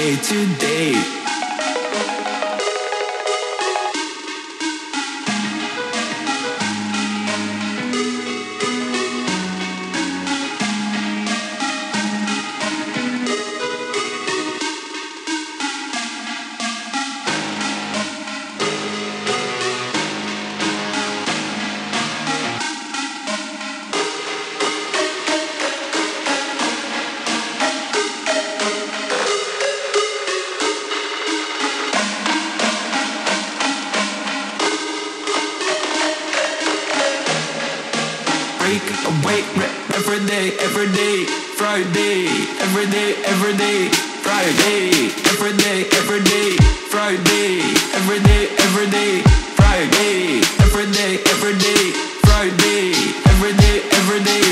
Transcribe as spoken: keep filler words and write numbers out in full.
day to day. Awake every day, every day, Friday, every day, every day, Friday, every day, every day, Friday, every day, every day, Friday, every day, every day, Friday, every day, every day.